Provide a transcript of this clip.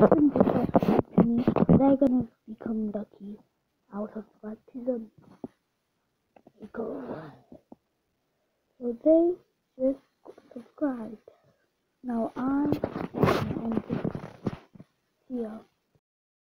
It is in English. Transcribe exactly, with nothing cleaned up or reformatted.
person to subscribe to me, they're gonna become lucky. I'll subscribe to them. Go. So they just subscribed. Now I'm gonna end this here.